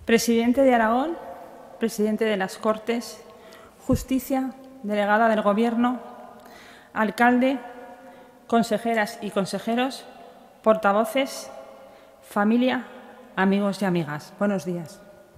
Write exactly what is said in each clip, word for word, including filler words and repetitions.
Presidente de Aragón, presidente de las Cortes, Justicia, delegada del Gobierno, alcalde, consejeras y consejeros, portavoces, familia, amigos y amigas. Buenos días.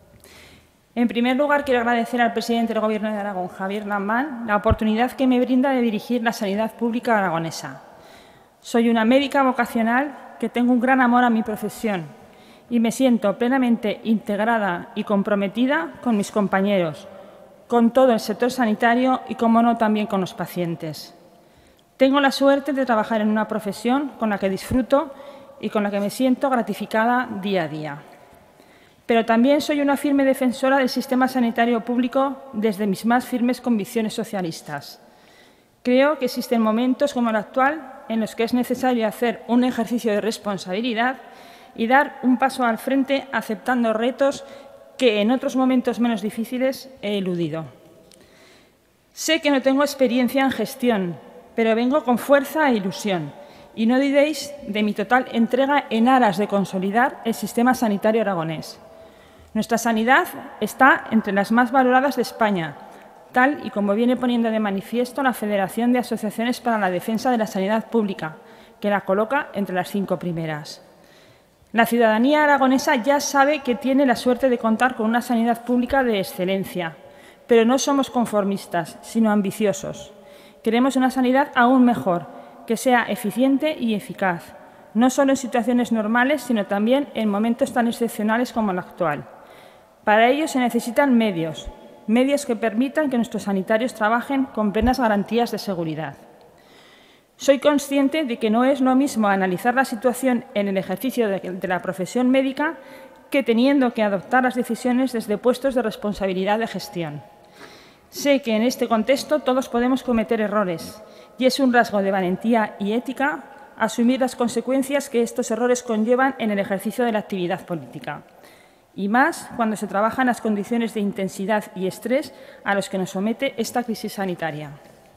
En primer lugar, quiero agradecer al presidente del Gobierno de Aragón, Javier Lambán, la oportunidad que me brinda de dirigir la sanidad pública aragonesa. Soy una médica vocacional que tengo un gran amor a mi profesión y me siento plenamente integrada y comprometida con mis compañeros, con todo el sector sanitario y, como no, también con los pacientes. Tengo la suerte de trabajar en una profesión con la que disfruto y con la que me siento gratificada día a día. Pero también soy una firme defensora del sistema sanitario público desde mis más firmes convicciones socialistas. Creo que existen momentos como el actual en los que es necesario hacer un ejercicio de responsabilidad y dar un paso al frente aceptando retos que en otros momentos menos difíciles he eludido. Sé que no tengo experiencia en gestión, pero vengo con fuerza e ilusión y no dudéis de mi total entrega en aras de consolidar el sistema sanitario aragonés. Nuestra sanidad está entre las más valoradas de España, tal y como viene poniendo de manifiesto la Federación de Asociaciones para la Defensa de la Sanidad Pública, que la coloca entre las cinco primeras. La ciudadanía aragonesa ya sabe que tiene la suerte de contar con una sanidad pública de excelencia, pero no somos conformistas, sino ambiciosos. Queremos una sanidad aún mejor, que sea eficiente y eficaz, no solo en situaciones normales, sino también en momentos tan excepcionales como el actual. Para ello se necesitan medios, medios que permitan que nuestros sanitarios trabajen con plenas garantías de seguridad. Soy consciente de que no es lo mismo analizar la situación en el ejercicio de, de la profesión médica que teniendo que adoptar las decisiones desde puestos de responsabilidad de gestión. Sé que en este contexto todos podemos cometer errores y es un rasgo de valentía y ética asumir las consecuencias que estos errores conllevan en el ejercicio de la actividad política. Y más cuando se trabaja en las condiciones de intensidad y estrés a los que nos somete esta crisis sanitaria.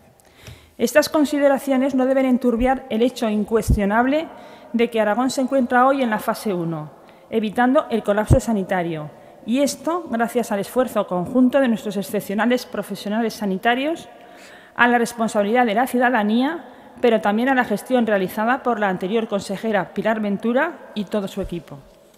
Estas consideraciones no deben enturbiar el hecho incuestionable de que Aragón se encuentra hoy en la fase uno, evitando el colapso sanitario. Y esto gracias al esfuerzo conjunto de nuestros excepcionales profesionales sanitarios, a la responsabilidad de la ciudadanía, pero también a la gestión realizada por la anterior consejera Pilar Ventura y todo su equipo.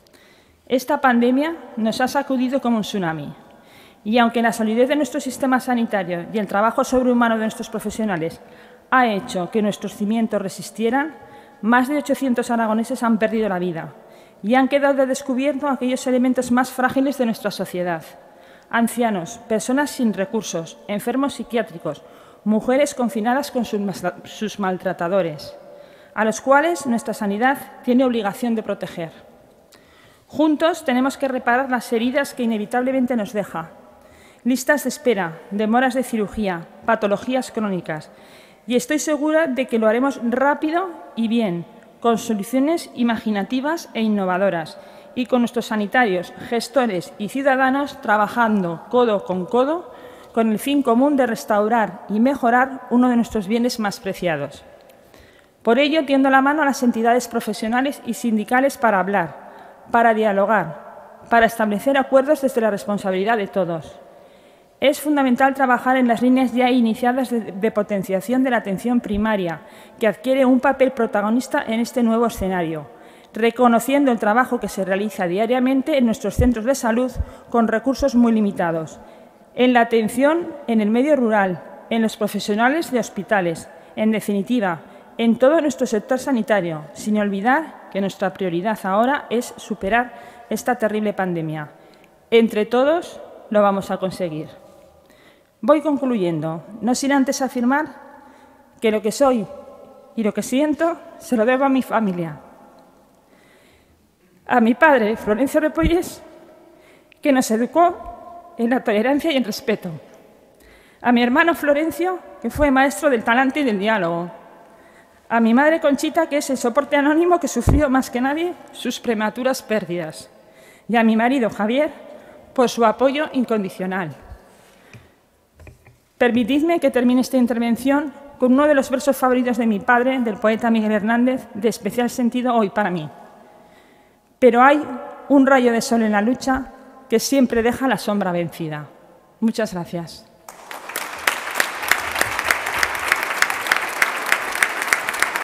Esta pandemia nos ha sacudido como un tsunami. Y aunque la solidez de nuestro sistema sanitario y el trabajo sobrehumano de nuestros profesionales ha hecho que nuestros cimientos resistieran, más de ochocientos aragoneses han perdido la vida y han quedado de descubierto aquellos elementos más frágiles de nuestra sociedad. Ancianos, personas sin recursos, enfermos psiquiátricos, mujeres confinadas con sus maltratadores, a los cuales nuestra sanidad tiene obligación de proteger. Juntos tenemos que reparar las heridas que inevitablemente nos deja. Listas de espera, demoras de cirugía, patologías crónicas. Y estoy segura de que lo haremos rápido y bien, con soluciones imaginativas e innovadoras y con nuestros sanitarios, gestores y ciudadanos trabajando codo con codo con el fin común de restaurar y mejorar uno de nuestros bienes más preciados. Por ello, tiendo la mano a las entidades profesionales y sindicales para hablar, para dialogar, para establecer acuerdos desde la responsabilidad de todos. Es fundamental trabajar en las líneas ya iniciadas de, de potenciación de la atención primaria, que adquiere un papel protagonista en este nuevo escenario, reconociendo el trabajo que se realiza diariamente en nuestros centros de salud con recursos muy limitados, en la atención en el medio rural, en los profesionales de hospitales, en definitiva, en todo nuestro sector sanitario, sin olvidar que nuestra prioridad ahora es superar esta terrible pandemia. Entre todos lo vamos a conseguir. Voy concluyendo, no sin antes afirmar que lo que soy y lo que siento se lo debo a mi familia. A mi padre, Florencio Repollés, que nos educó en la tolerancia y el respeto. A mi hermano Florencio, que fue maestro del talante y del diálogo. A mi madre Conchita, que es el soporte anónimo que sufrió más que nadie sus prematuras pérdidas. Y a mi marido Javier, por su apoyo incondicional. Permitidme que termine esta intervención con uno de los versos favoritos de mi padre, del poeta Miguel Hernández, de especial sentido hoy para mí. Pero hay un rayo de sol en la lucha que siempre deja la sombra vencida. Muchas gracias.